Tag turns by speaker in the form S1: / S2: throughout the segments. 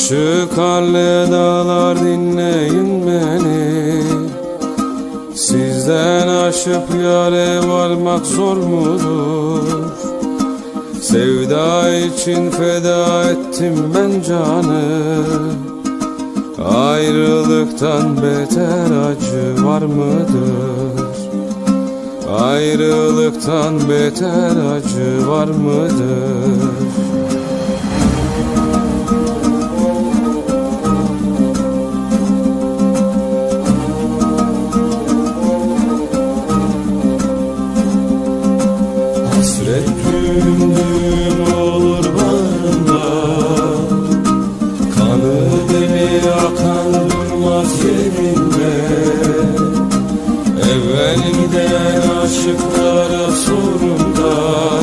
S1: Şu karlı dağlar dinleyin beni. Sizden aşıp yâre varmak zor mudur? Sevda için feda ettim ben canı. Ayrılıktan beter acı var mıdır? Ayrılıktan beter acı var mıdır? Hasret düğüm olur bağrımda, kanı deli akan durmaz yerinde. Evvel giden aşıklara sorumda,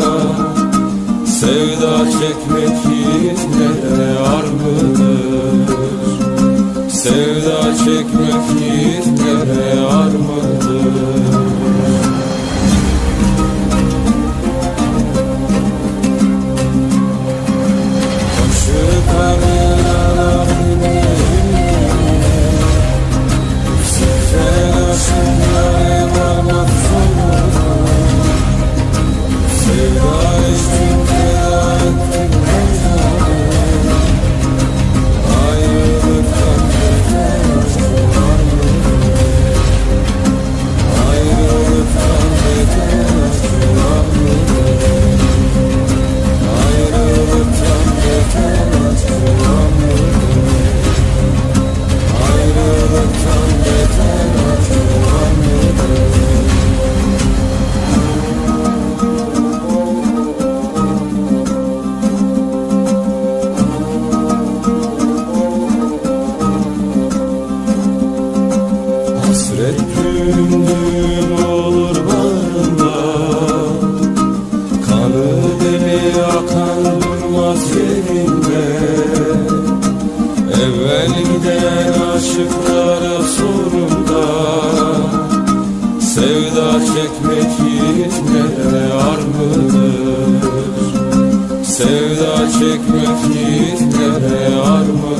S1: sevda çekmek yiğitlere ar mıdır? Sevda çekmek yiğitlere ar mıdır? Hasret düğüm olur bağrımda, kanı deli akan durmaz yerinde. Evvel giden aşıklara sorumda, sevda çekmek yiğitlere ar mıdır? Sevda çekmek yiğitlere ar mıdır?